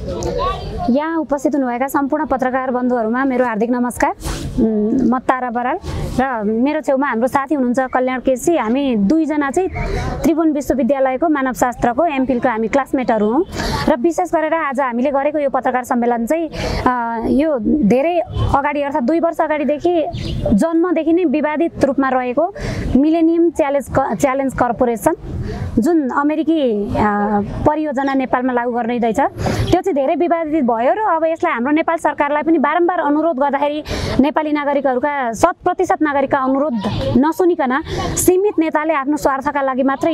यहाँ उपस्थित हुनुभएका सम्पूर्ण पत्रकार बन्धुहरूमा मेरो हार्दिक नमस्कार। म तारा बराल र मेरो छेउमा हाम्रो साथी हुनुहुन्छ कल्याण केसी। हामी दुईजना चाहिँ त्रिभुवन विश्वविद्यालयको मानवशास्त्रको एमफिलको हामी क्लासमेटहरू हौँ र विशेष गरेर आज हामीले गरेको यो पत्रकार सम्मेलन चाहिँ यो धेरै अगाडि अर्थात् 2 वर्ष अगाडिदेखि जन्मदेखि नै विवादित रूपमा रहेको मिलेनियम च्यालेन्ज कर्पोरेसन जुन अमेरिकी परियोजना नेपालमा लागू गर्दैछ त्यो चाहिँ धेरै विवादित भयो र अब यसलाई हाम्रो नेपाल सरकारलाई पनि बारम्बार अनुरोध गर्दाखेरि नेपाली नागरिकहरूका 100% नागरिकका अनुरोध नसुनिकन सीमित नेताले आफ्नो स्वार्थका लागि मात्रै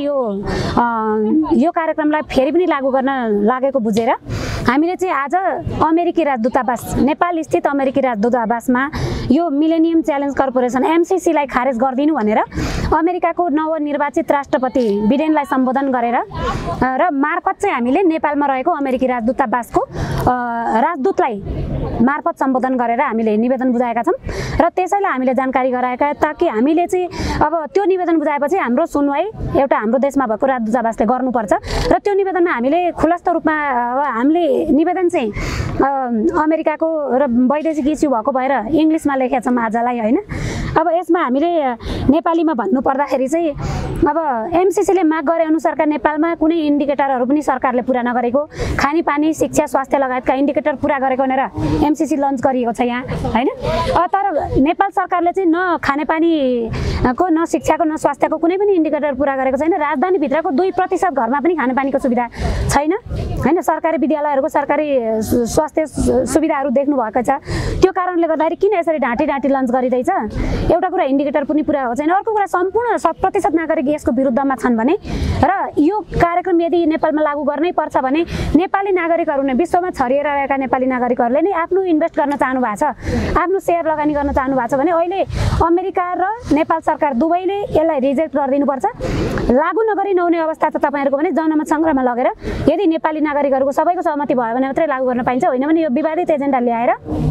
यो कार्यक्रमलाई फेरि पनि लागू गर्न लागेको बुझेर हामीले चाहिँ आज अमेरिकी राजदूतावास नेपाल स्थित अमेरिकी राजदूतावासमा यो मिलेनियम च्यालेन्ज कर्पोरेसन एमसीसी लाई खारेज गरिदिनु भनेर अमेरिकाको नवनिर्वाचित राष्ट्रपति बिडेनलाई सम्बोधन गरेर र मार्फत चाहिँ हामीले नेपालमा रहेको अमेरिकी राजदूतावासको राजदूतलाई मार्फत सम्बोधन गरेर हामीले निवेदन बुझाएका छौँ र त्यसैलाई हामीले जानकारी गराएका ताकि हामीले चाहिँ अब त्यो निवेदन बुझाएपछि हाम्रो सुनवाई एउटा हाम्रो देशमा भएको राजदूतावासले गर्नुपर्छ र त्यो निवेदनमा हामीले खुलस्त रूपमा हामीले निवेदन चाहिँ अमेरिकाको र वैदेशिक इस्यु भएको भएर इङ्ग्लिसमा लेखेका छौँ आजलाई होइन। अब यसमा हामीले नेपालीमा भन्नु पर्दाखेरि चाहिँ अब एमसीसीले माग गरे अनुसारका नेपालमा कुनै इन्डिकेटरहरू पनि सरकारले पुरा नगरेको, खानेपानी शिक्षा स्वास्थ्य लगायतका इन्डिकेटर पुरा गरेको भनेर एमसीसी लन्च गरिएको छ यहाँ होइन। तर नेपाल सरकारले चाहिँ न खानेपानीको न शिक्षाको न स्वास्थ्यको कुनै पनि इन्डिकेटर पुरा गरेको छैन। राजधानीभित्रको 2% घरमा पनि खानेपानीको सुविधा छैन होइन। सरकारी विद्यालयहरूको सरकारी स्वास्थ्य सुविधाहरू देख्नु भएको छ। त्यो कारणले गर्दाखेरि किन यसरी ढाँटी लन्च गरिँदैछ? एउटा कुरा इन्डिकेटर पनि पुरा हो छैन, अर्को कुरा सम्पूर्ण 100% नागरिक यसको विरुद्धमा छन् भने र यो कार्यक्रम यदि नेपालमा लागू गर्नै पर्छ भने नेपाली नागरिकहरू नै विश्वमा छरिएर रहेका नेपाली नागरिकहरूले नै आफ्नो इन्भेस्ट गर्न चाहनु भएको छ, आफ्नो सेयर लगानी गर्न चाहनु भएको छ भने अहिले अमेरिका र नेपाल सरकार दुवैले यसलाई रिजेक्ट गरिदिनुपर्छ। लागू नगरी नहुने अवस्था त तपाईँहरूको भने जनमत सङ्ग्रहमा लगेर यदि नेपाली नागरिकहरूको सबैको सहमति भयो भने मात्रै लागू गर्न पाइन्छ, होइन भने यो विवादित एजेन्डा ल्याएर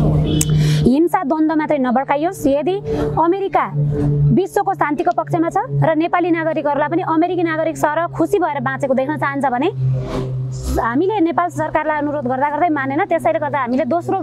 हिंसा द्वन्द्व मात्रै नभड्काइयोस्। यदि अमेरिका विश्वको शान्तिको पक्षमा छ र नेपाली नागरिकहरूलाई पनि अमेरिकी नागरिक सर खुसी भएर बाँचेको देख्न चाहन्छ भने हामीले नेपाल सरकारलाई अनुरोध गर्दै मानेन। त्यसैले गर्दा हामीले दोस्रो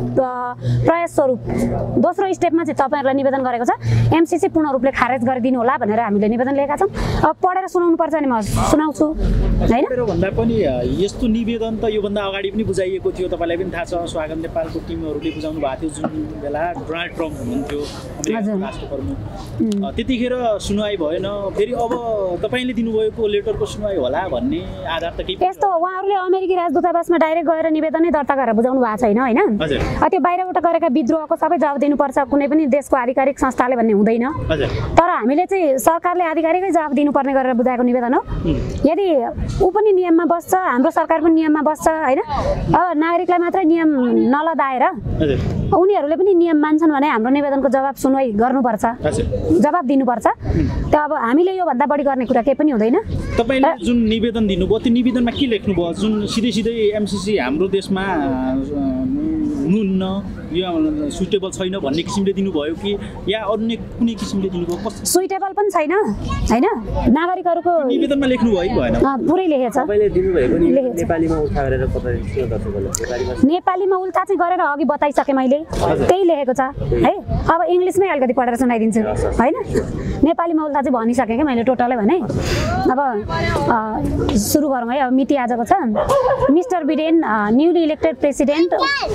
प्रयास स्वरूप दोस्रो स्टेपमा चाहिँ तपाईँहरूलाई निवेदन गरेको छ एमसीसी पूर्ण रूपले खारेज गरिदिनु होला भनेर हामीले निवेदन लिएका छौँ। अब पढेर सुनाउनु पर्छ नि म सुनाउँछु होइन। भन्दा पनि यस्तो निवेदन त योभन्दा अगाडि पनि बुझाइएको थियो, तपाईँलाई पनि थाहा छ। स्वागत नेपालको टिमहरूले बुझाउनु भएको थियो जुन बेला डोनाल्ड ट्रम्प हुनुहुन्थ्यो राष्ट्र प्रमुख, त्यतिखेर सुनवाई भएन। फेरि अब तपाईँले दिनुभएको लेटरको सुनवाई होला भन्ने आधार त के यस्तो उहाँहरूले अमेरिकी राजदूतावासमा डाइरेक्ट गएर निवेदनै दर्ता गरेर बुझाउनु भएको छैन होइन। त्यो बाहिरबाट गरेका विद्रोहको सबै जवाब दिनुपर्छ कुनै पनि देशको आधिकारिक संस्थाले भन्ने हुँदैन। तर हामीले चाहिँ सरकारले आधिकारिकै जवाब दिनुपर्ने गरेर बुझाएको निवेदन हो। यदि ऊ पनि नियममा बस्छ, हाम्रो सरकार पनि नियममा बस्छ होइन। नागरिकलाई मात्रै नियम नलदाएर उनीहरूले पनि नियम मान्छन् भने हाम्रो निवेदनको जवाब सुनवाई गर्नुपर्छ, जवाब दिनुपर्छ। त्यो अब हामीले योभन्दा बढी गर्ने कुरा केही पनि हुँदैन। तपाईँले जुन निवेदन दिनुभयो त्यो निवेदनमा के लेख्नुभयो? जुन सिधै एमसीसी हाम्रो देशमा हुनुहुन्न, यो सुटेबल छैन भन्ने किसिमले दिनुभयो कि या अन्य कुनै किसिमले दिनुभयो? सुटेबल पनि छैन होइन। नागरिकहरूको निवेदनमा लेख्नुभयो कि भएन? पुरै लेखेछ। नेपालीमा उल्था गरेर नेपालीमा उल्था चाहिँ गरेर अघि बताइसकेँ मैले, त्यही लेखेको छ है। अब इङ्ग्लिसमै अलिकति पढेर सुनाइदिन्छु होइन। नेपालीमा उल्था चाहिँ भनिसकेँ कि मैले टोटलै भने। अब सुरु गरौँ है। अब मिति आजको छ। Mister Biden newly elected president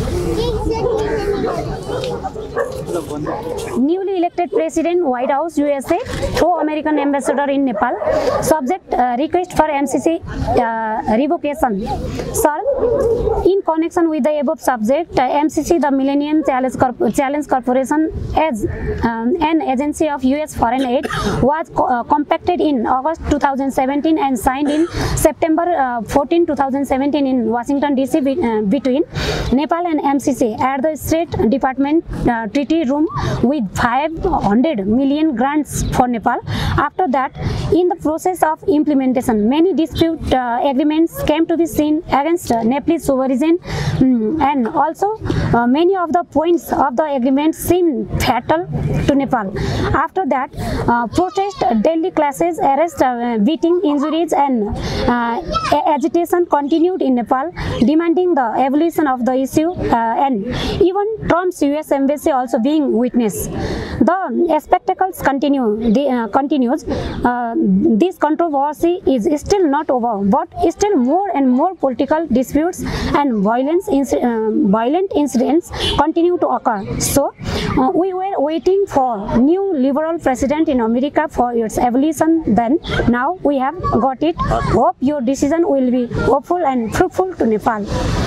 Newly elected President, White House, USA, through American Ambassador in Nepal, subject request for MCC revocation. Sir, in connection with the above subject, MCC, the Millennium Challenge Corporation, as an agency of US Foreign Aid, was compacted in August 2017 and signed in September 14, 2017 in Washington, D.C. between Nepal and MCC at the State Department Treaty Room with 500 million grants for Nepal. After that, in the process of implementation, many dispute agreements came to be seen against Nepalese sovereign and also many of the points of the agreement seem fatal to Nepal. After that, protest, daily clashes, arrest, beating, injuries and agitation continued in Nepal, demanding the evolution of the issue and even Trump's US embassy also being witness. The spectacles continues. This controversy is still not over, but still more and more political disputes and violent incidents continue to occur. So, we were waiting for new liberal president in America for its evolution. Then, now we have got it. Hope your decision will be hopeful and fruitful to Nepal.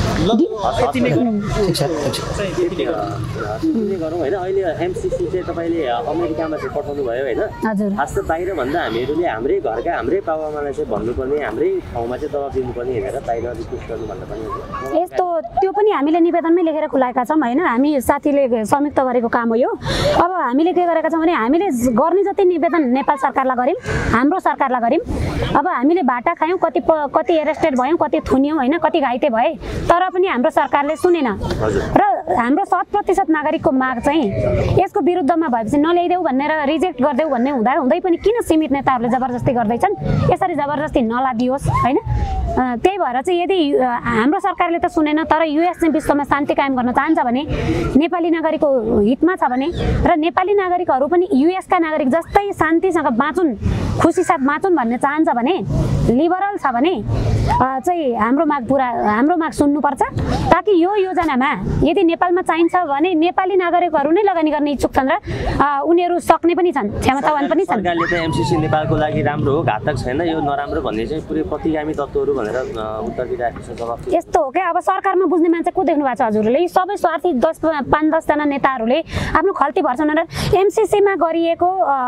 अहिले MCC चाहिँ तपाईले अमेरिकामा चाहिँ पठाउनु भयो हैन हजुर खास त बाहिर भन्दा हामीहरूले हाम्रै घरका हाम्रै बाबुआमालाई चाहिँ भन्नुपर्ने हाम्रै ठाउँमा चाहिँ दबाब दिनुपर्ने भनेर बाहिर रिक्वेस्ट गर्नु भन्दा पनि यस्तो त्यो पनि हामीले निवेदनमै लेखेर खुलाएका छौं हैन हामी साथीले संयुक्त गरेको काम हो यो अब हामीले के गरेका छौं भने हामीले गर्ने जति निवेदन नेपाल सरकारलाई गर्यौं हाम्रो सरकारलाई गर्यौं अब हामीले भाटा खायौं कति एरेस्टेड भयौं कति थुन्यौं हैन कति घाइते भए तर पनि हाम्रो सरकारले सुनेन र हाम्रो 100% नागरिकको माग चाहिँ यसको विरुद्धमा भएपछि नल्याइदेऊ भनेर रिजेक्ट गर्देऊ भन्ने हुँदै पनि किन सीमित नेताहरूले जबरजस्ती गर्दैछन् यसरी जबरजस्ती नलादियोस् हैन त्यही भएर चाहिँ यदि हाम्रो सरकारले त सुनेन तर युएस चाहिँ विश्वमा शान्ति कायम गर्न चाहन्छ भने नेपाली नागरिकको हितमा छ भने र नेपाली नागरिकहरू पनि युएस का नागरिक जस्तै शान्तिसँग बाँचुन् खुसी साथ बाँचुन् भन्ने चाहन्छ भने लिबरल छ भने चाहिँ हाम्रो माग सुन्नुपर्छ ताकि यो योजनामा यदि नेपालमा चाहिन्छ भने नेपाली नागरिकहरू नै लगानी गर्ने इच्छुक छन् र उनीहरू सक्ने पनि छन् क्षमतावान पनि छन् सरकारले त एमसीसी नेपालको लागि राम्रो हो घातक छैन यो नराम्रो भन्ने चाहिँ पुरै प्रतिगामी तत्त्वहरू भनेर उत्तर दिइराखेको छ जवाफ यस्तो हो के अब सरकारमा बुझ्ने मान्छे को देख्नु भएको छ हजुरले यी सबै स्वार्थी 5-10 जना नेताहरूले आफ्नो खल्ती भर्छन् र एमसीसी मा गरिएको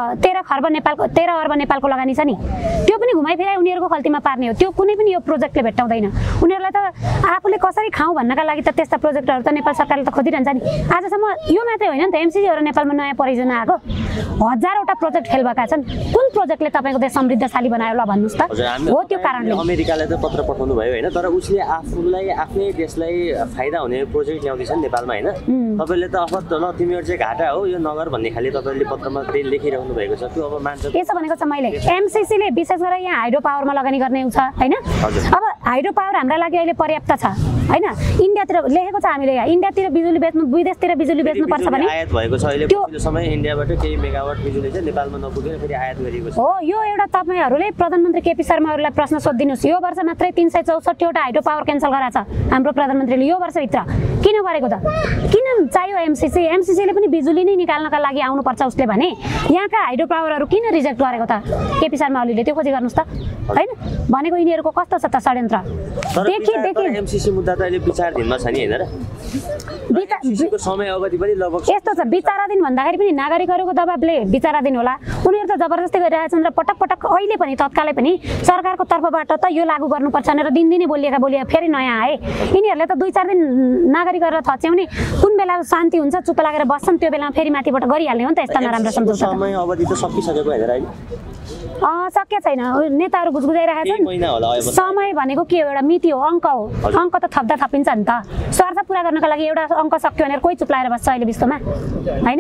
13 अर्ब नेपालको लगानी छ नि त्यो पनि घुमाइफिराइ उनीहरूको खल्तीमा पार्ने हो त्यो कुनै पनि यो प्रोजेक्टले भेट्टाउँदैन उनीहरूलाई त आफूले कसरी खाऊ भन्नका लागि त त्यस्ता प्रोजेक्टहरू त नेपाल सरकारले त खोजिरहन्छ नि आजसम्म यो मात्रै होइन नि त एमसीसी हो र नेपालमा नयाँ परियोजना आएको हजारवटा प्रोजेक्ट फेल भएका छन् कुन प्रोजेक्टले तपाईको देश समृद्धशाली बनायो ल भन्नुस् त हो त्यो कारणले अमेरिकाले त पत्र पठाउनु भयो हैन तर उसले आफूलाई आफ्नै देशलाई फाइदा हुने प्रोजेक्ट ल्याउँदैछ नेपालमा हैन तपाईले त अफत ल तिमीहरु चाहिँ घाटा हो यो नगर भन्ने खाली तपाईले पत्रमा लेखिराख्नु भएको छ त्यो अब मान्छ यसो भनेको छ मैले एमसीसी ले विशेष गरेर यहाँ हाइड्रो पावरमा लगानी गर्ने छ हैन अब हाइड्रो पावर हाम्रो लागि अहिले पर्याप्त छ हैन इन्डियातिर लेखेको छ हामीले यहाँ इन्डियातिर बिजुली बेच्नु विदेशतिर बिजुली बेच्नु पर्छ भने आयात भएको छ अहिले पछिल्लो समय इन्डियाबाट केही मेगावाट बिजुली चाहिँ नेपालमा नपुगेर फेरि आयात गरिएको छ हो यो एउटा तपाईहरुले प्रधानमन्त्री केपी शर्माहरुलाई प्रश्न सोधिदिनुस् यो वर्ष मात्रै 364 वटा हाइड्रो पावर क्यान्सल गराछ हाम्रो प्रधानमन्त्रीले यो वर्ष भित्र किन गरेको त किन चाहियो एमसीसी ले पनि बिजुली नै निकाल्नका लागि आउनु पर्छ उसले भने यहाँका हाइड्रो पावरहरु किन रिजेक्ट गरेको त केपी शर्मा ओलीले त्यो खोजी गर्नुस् त हैन भनेको यिनीहरुको कस्तो छ त षड्यन्त्र देखि एमसीसी मुद्दा त अहिले विचाराधीनमा छ नि हैन र विचारको समय अवधि पनि लगभग यस्तो छ विचाराधीन भन्दाखेरि पनि नागरिकहरुको दबावले विचाराधीन होला उनीहरु त जबरजस्ती गरिरहेछन् र पटक अहिले पनि तत्कालै पनि सरकारको तर्फबाट त यो लागू गर्नुपर्छ भनेर दिनदिनै बोलिएका फेरि नयाँ आए यिनीहरुले त 2-4 दिन नागरिकहरुलाई थच्याउने कुन बेला शान्ति हुन्छ चुप लागेर बस्छन् त्यो बेलामा फेरि माथिबाट गरिहाल्ने हो नि त यस्ता नराम्रो सम्झौता समय अवधि त सकिसकेको हैन र सके छैन नेताहरु गुजगुजाइरहेका छन् समय भनेको के हो एउटा मिति हो अंक हो अंक त थप्दा थपिन्छ नि त स्वार्थ पूरा गर्नका लागि एउटा अंक सक्यो भनेर कोही चुप लागेर बस्छ अहिले विश्वमा हैन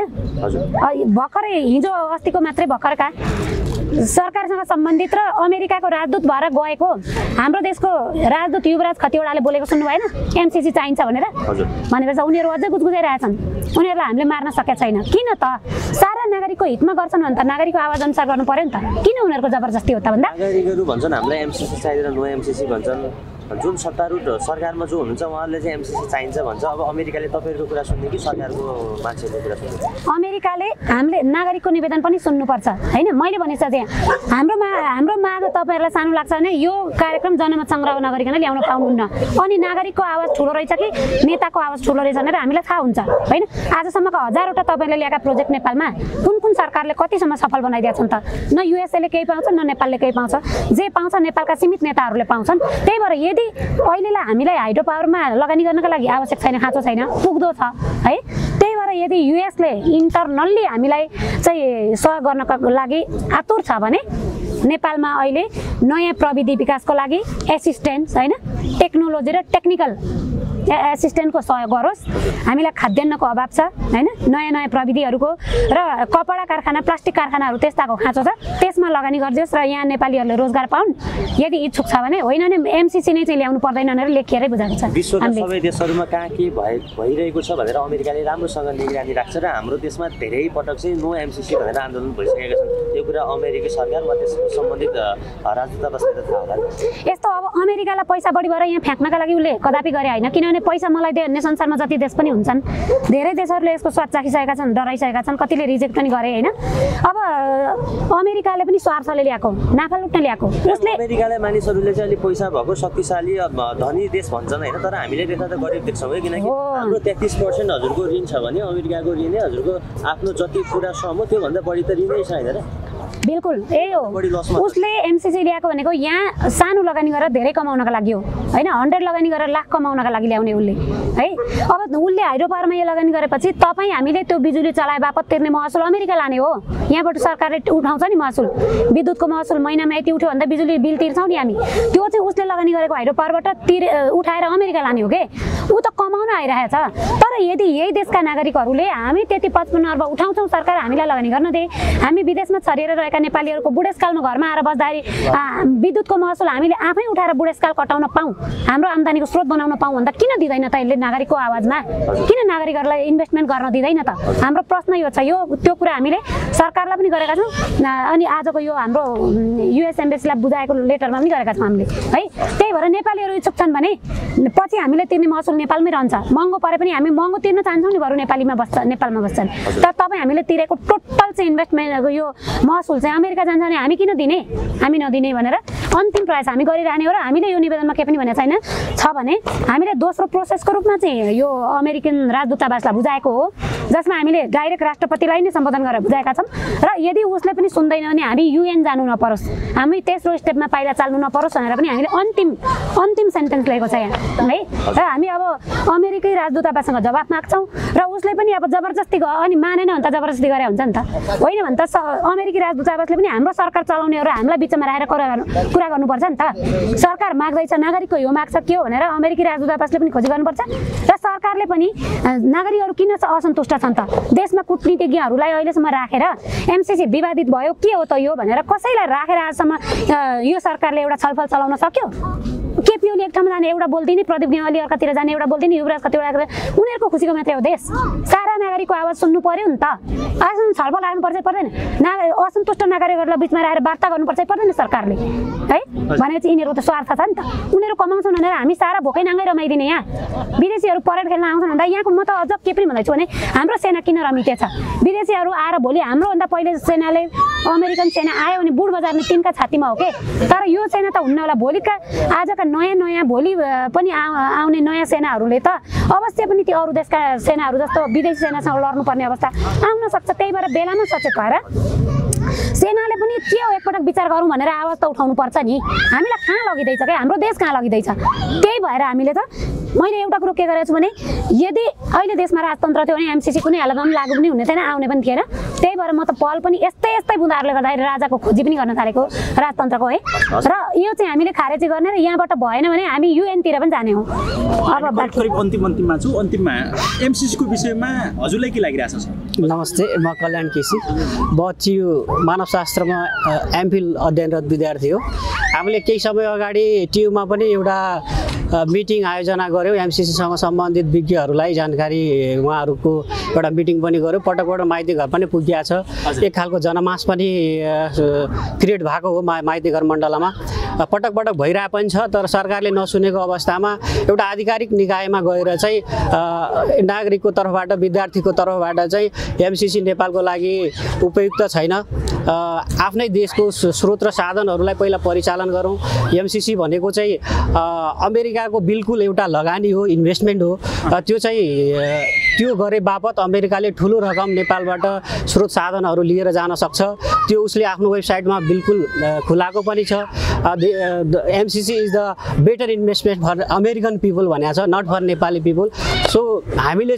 भर्खरै हिजो अस्तिको मात्रै भर्खरका सरकारसँग सम्बन्धित र अमेरिकाको राजदूत भएर गएको हाम्रो देशको राजदूत युवराज खतिवडाले बोलेको सुन्नु भएन एमसीसी चाहिन्छ भनेर भनेपछि उनीहरु अझै गुजगुजाइरहेछन् उनीहरुलाई हामीले मार्न सकेका छैन किन त सारा नागरिकको हितमा गर्छन् भने त नागरिकको आवाज अनुसार गर्नु पर्यो नि त किन उनीहरुको जबरजस्ती हो त भन्दा नागरिकहरु भन्छन् हामीलाई एमसीसी चाहिदैन नो एमसीसी भन्छन् जुन सत्तारूढ सरकारमा जो हुनुहुन्छ उहाँले चाहिँ एमसीसी चाहिन्छ भन्छ अब अमेरिकाले तपाईहरुको कुरा सुन्ने कि सरकारको मान्छेको कुरा सुन्ने अमेरिकाले हामीले नागरिकको निवेदन पनि सुन्नुपर्छ हैन मैले भनेछ चाहिँ हाम्रो माग तपाईहरुलाई सानो लाग्छ भने यो कार्यक्रम जनमत संग्रह नगरिकन ल्याउन पाउनुहुन्न अनि नागरिकको आवाज ठुलो रहेछ कि नेताको आवाज ठुलो रहेछ भनेर हामीलाई थाहा हुन्छ हैन आजसम्मको हजारवटा तपाईले ल्याएका प्रोजेक्ट नेपालमा कुन सरकारले कतिसम्म सफल बनाइदिएका छन् त न युएसए ले केही पाउँछ न नेपालले केही पाउँछ जे पाउँछ नेपालका सीमित नेताहरूले पाउँछन् त्यही भएर यदि अहिलेलाई हामीलाई हाइड्रो पावरमा लगानी गर्नका लागि आवश्यक छैन खाँचो छैन पुग्दो छ है त्यही भएर यदि युएस ले इन्टरनल्ली हामीलाई चाहिँ सहयोग गर्नका लागि आतुर छ भने नेपालमा अहिले नयाँ प्रविधि विकासको लागि एसिस्टेन्स हैन टेक्नोलोजी र टेक्निकल एसिस्टेन्टको सहयोग गरोस्। हामीलाई खाद्यान्नको अभाव छ हैन, नयाँ नयाँ प्रविधिहरूको र कपडा कारखाना प्लास्टिक कारखानाहरू त्यस्ताको खाँचो छ, त्यसमा लगानी गरिदियोस् र यहाँ नेपालीहरूले रोजगार पाउन्। यदि इच्छुक छ भने, होइन भने एमसिसी नै चाहिँ ल्याउनु पर्दैन भनेर लेखिएरै बुझाएको छ। विश्वका सबै देशहरूमा कहाँ के भइरहेको छ भनेर अमेरिकाले राम्रोसँग निगरानी राख्छ र हाम्रो देशमा धेरै पटक चाहिँ नो एमसिसी भनेर आन्दोलन भइसकेका छन्। यो कुरा अमेरिकी सरकार वा त्यसको सम्बन्धित राजदूतावासले त थाहा होला। यस्तो अब अमेरिकालाई पैसा बढी भएर यहाँ फ्याँक्नका लागि उसले कदापि गरे होइन, किनभने पैसा मलाई दियो भन्ने संसारमा जति देश पनि हुन्छन्। धेरै देशहरूले यसको स्वाद चाखिसकेका छन्, डराइसकेका छन्, कतिले रिजेक्ट पनि गरे होइन। अब अमेरिकाले पनि स्वार्थले ल्याएको, नाफा लुट्न ल्याएको। उसले अमेरिकालाई मानिसहरूले चाहिँ अलि पैसा भएको शक्तिशाली धनी देश भन्छन् होइन, तर हामीले देख्दा त गरिब देख्छौँ है, किनकि हाम्रो 33% हजुरको ऋण छ भने अमेरिकाको ऋणै हजुरको आफ्नो जति पुरा सम हो त्योभन्दा बढी त ऋणै छ होइन र। बिल्कुल यही हो। उसले एमसिसी ल्याएको भनेको यहाँ सानो लगानी गरेर धेरै कमाउनका लागि हो होइन, 100 लगानी गरेर लाख कमाउनका लागि ल्याउने उसले है। अब उसले हाइड्रो पावरमा यो लगानी गरेपछि तपाईँ हामीले त्यो बिजुली चलाए बापत तिर्ने महसुल अमेरिका लाने हो। यहाँबाट सरकारले उठाउँछ नि महसुल, विद्युतको महसुल महिनामा यति उठ्यो भन्दा बिजुली बिल तिर्छौँ नि हामी, त्यो चाहिँ उसले लगानी गरेको हाइड्रो पावरबाट उठाएर अमेरिका लाने हो के। ऊ त कमाउन आइरहेछ। तर यदि यही देशका नागरिकहरूले हामी त्यति 55 अर्ब उठाउँछौँ, सरकार हामीलाई लगानी गर्न दे, हामी विदेशमा छरिएर रहेका नेपालीहरूको बुढेसकालमा घरमा आएर बस्दाखेरि विद्युतको महसुल हामीले आफै उठाएर बुढेसकाल कटाउन पाऊँ, हाम्रो आम्दानीको स्रोत बनाउन पाऊँ भन्दा किन दिँदैन त यसले नागरिकको आवाजमा? किन नागरिकहरूलाई इन्भेस्टमेन्ट गर्न दिँदैन त? हाम्रो प्रश्न यो छ। यो त्यो कुरा हामीले सरकारलाई पनि गरेका छौँ अनि आजको यो हाम्रो युएस एम्बेसीलाई बुझाएको लेटरमा पनि गरेका छौँ हामीले है। त्यही भएर नेपालीहरू इच्छुक छन् भने पछि हामीले तिर्ने महसुल नेपालमै रहन्छ। महँगो परे पनि हामी महँगो तिर्न चाहन्छौँ नि, बरु नेपालमा बस्छन्। तर तपाईँ हामीले तिरेको टोटल चाहिँ इन्भेस्टमेन्टको यो महसुल चाहिँ अमेरिका जान्छ भने हामी किन दिने, हामी नदिने भनेर अन्तिम प्रयास हामी गरिरहने हो। र हामीले यो निवेदनमा के पनि भनेको छैन छ भने हामीले दोस्रो प्रोसेसको रूपमा चाहिँ यो अमेरिकन राजदूतावासलाई बुझाएको हो, जसमा हामीले डाइरेक्ट राष्ट्रपतिलाई नै सम्बोधन गरेर बुझाएका छौँ। र यदि उसले पनि सुन्दैन भने हामी युएन जानु नपरोस्, हामी तेस्रो स्टेपमा पाइला चाल्नु नपरोस् भनेर पनि हामीले अन्तिम सेन्टेन्स लिएको छ यहाँ है। र हामी अब अमेरिकी राजदूतावाससँग जवाफ माग्छौँ र उसले पनि अब जबरजस्ती अनि मानेन भने त जबरजस्ती गरे हुन्छ नि त, होइन भने त अमेरिकी राजदूतावासले पनि हाम्रो सरकार चलाउने हो र हामीलाई बिचमा राखेर कुरा गर्नुपर्छ नि त। सरकार माग्दैछ, नागरिकको यो माग्छ के हो भनेर अमेरिकी राजदूतावासले पनि खोजी गर्नुपर्छ र सरकारले पनि नागरिकहरू किन असन्तुष्ट छन् त, देशमा कूटनीतिज्ञहरूलाई अहिलेसम्म राखेर एमसिसी विवादित भयो के हो त यो भनेर कसैलाई राखेर आजसम्म यो सरकारले एउटा छलफल चलाउन सक्यो? केपी ओली एक ठाउँमा जाने एउटा बोल्दिने, प्रदीप नेवाली अर्कातिर जाने एउटा बोल्दिने, युवराज कतिवटा उनीहरूको खुसीको मात्रै हो देश। सारा नागरिकको आवाज सुन्नु पर्यो नि त। आजसम्म छलफल राख्नुपर्छ पर्दैन, असन्तुष्ट नागरिकहरूलाई बिचमा राखेर वार्ता गर्नुपर्छ पर्दैन सरकारले है। भनेपछि यिनीहरूको त स्वार्थ छ नि त, उनीहरू कमाउँछन् भनेर हामी सारा भोकै नाङ्गै रमाइदिने। यहाँ विदेशीहरू परेड खेल्न आउँछन् भन्दा यहाँको म त अझ के पनि भन्दैछु भने हाम्रो सेना किन रमिते छ? विदेशीहरू आएर भोलि हाम्रोभन्दा पहिले सेनाले अमेरिकन सेना आयो भने बुढ बजार्ने तिनका छातीमा हो के। तर यो सेना त हुन्न होला, भोलिका आजका नयाँ भोलि पनि आउने नयाँ सेनाहरूले त अवश्य पनि ती अरू देशका सेनाहरू जस्तो विदेशी सेनासँग लड्नुपर्ने अवस्था आउन सक्छ। त्यही भएर बेलामा सचेत भएर सेनाले पनि के हो एकपटक विचार गरौँ भनेर आवाज त उठाउनु पर्छ नि। हामीलाई कहाँ लगिँदैछ क्या, हाम्रो देश कहाँ लगिँदैछ? त्यही भएर हामीले त मैले एउटा कुरो के गरेको छु भने यदि अहिले देशमा राजतन्त्र थियो भने एमसिसी कुनै हालतमा पनि लागु पनि हुने थिएन, आउने पनि थिएन। त्यही भएर म त पहल पनि यस्तै बुँदाहरूले गर्दाखेरि राजाको खोजी पनि गर्न थालेको राजतन्त्रको है। र यो चाहिँ हामीले खारेजी गर्ने र यहाँबाट भएन भने हामी युएनतिर पनि जाने हो। अब करिब अन्तिममा छु। अन्तिममा एमसिसीको विषयमा हजुरलाई के लागिरहेछ सर? नमस्ते, म कल्याण केसी, बच्चियो मानवशास्त्रमा एमफिल अध्ययनरत विद्यार्थी हो। हामीले केही समय अगाडि टियुमा पनि एउटा मिटिङ आयोजना गऱ्यौँ, एमसिसीसँग सम्बन्धित विज्ञहरूलाई जानकारी उहाँहरूको एउटा मिटिङ पनि गऱ्यौँ। पटक माइती घर पनि पुगिया छ, एक खालको जनमास पनि क्रिएट भएको हो माइती घर मण्डलमा, पटक भइरहेको पनि छ। तर सरकारले नसुनेको अवस्थामा एउटा आधिकारिक निकायमा गएर चाहिँ नागरिकको तर्फबाट विद्यार्थीको तर्फबाट चाहिँ एमसिसी नेपालको लागि उपयुक्त छैन, आफ्नै देशको स्रोत र साधनहरूलाई पहिला परिचालन गरौँ। एमसिसी भनेको चाहिँ अमेरिकाको बिल्कुल एउटा लगानी हो, इन्भेस्टमेन्ट हो। त्यो चाहिँ त्यो गरे बापत अमेरिकाले ठुलो रकम नेपालबाट स्रोत साधनहरू लिएर जान सक्छ। त्यो उसले आफ्नो वेबसाइटमा बिल्कुल खुलाएको पनि छ। MCC is the better investment for American people भनेको छ, not for Nepali people. So हामीले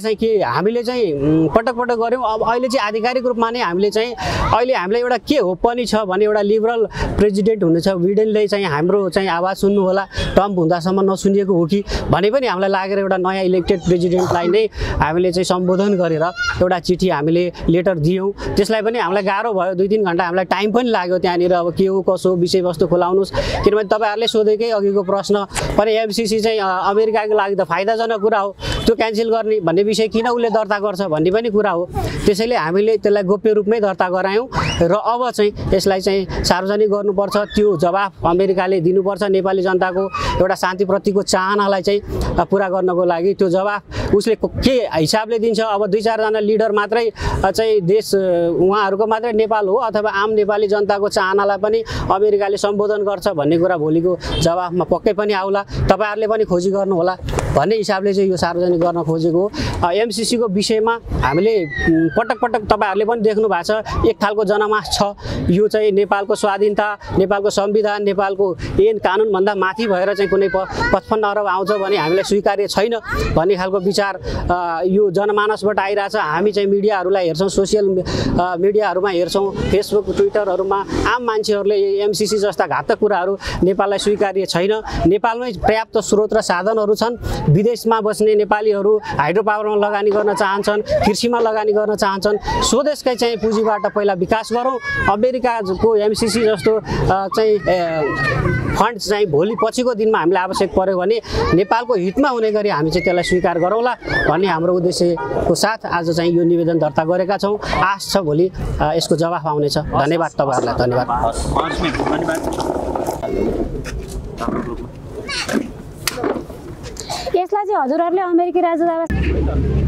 चाहिँ पटक पटक गऱ्यौँ। अब अहिले चाहिँ आधिकारिक रूपमा नै हामीले चाहिँ अहिले हामीलाई एउटा के होप पनि छ भने एउटा लिबरल प्रेसिडेन्ट हुनेछ, बिडेनले चाहिँ हाम्रो चाहिँ आवाज सुन्नु होला, ट्रम्प हुँदासम्म नसुनिएको हो कि भने पनि हामीलाई लागेर एउटा नयाँ इलेक्टेड प्रेसिडेन्टलाई नै हामीले चाहिँ सम्बोधन गरेर एउटा चिठी हामीले लेटर दियौँ। त्यसलाई पनि हामीलाई गाह्रो भयो, 2-3 घन्टा हामीलाई टाइम पनि लाग्यो त्यहाँनिर। अब के हो कसो विषयवस्तु खुलाउनुहोस्, किनभने तपाईँहरूले सोधेकै अघिको प्रश्न पनि एमसिसी चाहिँ अमेरिकाको लागि त फाइदाजनक कुरा हो, त्यो क्यान्सल गर्ने भन्ने विषय किन उसले दर्ता गर्छ भन्ने पनि कुरा हो। त्यसैले हामीले त्यसलाई गोप्य रूपमै दर्ता गरायौँ र अब चाहिँ यसलाई चाहिँ सार्वजनिक गर्नुपर्छ। त्यो जवाफ अमेरिकाले दिनुपर्छ नेपाली जनताको एउटा शान्तिप्रतिको चाहनालाई चाहिँ पुरा गर्नको लागि। त्यो जवाफ उसले के हिसाबले दिन्छ, अब 2-4 जना लिडर मात्रै चाहिँ देश उहाँहरूको मात्रै नेपाल हो अथवा आम नेपाली जनताको चाहनालाई पनि अमेरिकाले सम्बोधन गर्छ भन्ने कुरा भोलिको जवाफमा पक्कै पनि आउला। तपाईँहरूले पनि खोजी गर्नु होला भन्ने हिसाबले चाहिँ यो सार्वजनिक गर्न खोजेको हो। एमसिसीको विषयमा हामीले पटक पटक तपाईँहरूले पनि देख्नु भएको छ, एक खालको जनमास छ। यो चाहिँ नेपालको स्वाधीनता, नेपालको संविधान, नेपालको ऐन कानुनभन्दा माथि भएर चाहिँ कुनै 55 अरब आउँछ भने हामीलाई स्वीकार्य छैन भन्ने खालको विचार यो जनमानसबाट आइरहेछ। हामी चाहिँ मिडियाहरूलाई हेर्छौँ, सोसियल मिडियाहरूमा हेर्छौँ, फेसबुक ट्विटरहरूमा आम मान्छेहरूले एमसिसी जस्ता घातक कुराहरू नेपाललाई स्वीकार्य छैन। नेपालमै पर्याप्त स्रोत र साधनहरू छन्। विदेशमा बस्ने नेपालीहरू हाइड्रो पावरमा लगानी गर्न चाहन्छन्, कृषिमा लगानी गर्न चाहन्छन्। स्वदेशकै चाहिँ पुँजीबाट पहिला विकास गरौँ। अमेरिकाको एमसिसी जस्तो चाहिँ फन्ड चाहिँ भोलि पछिको दिनमा हामीलाई आवश्यक पर्यो भने नेपालको हितमा हुने गरी हामी चाहिँ त्यसलाई स्वीकार गरौँला भन्ने हाम्रो उद्देश्यको साथ आज चाहिँ यो निवेदन दर्ता गरेका छौँ। आश छ भोलि यसको जवाफ आउनेछ। धन्यवाद तपाईँहरूलाई। धन्यवाद। यसलाई चाहिँ हजुरहरूले अमेरिकी राजदूतावास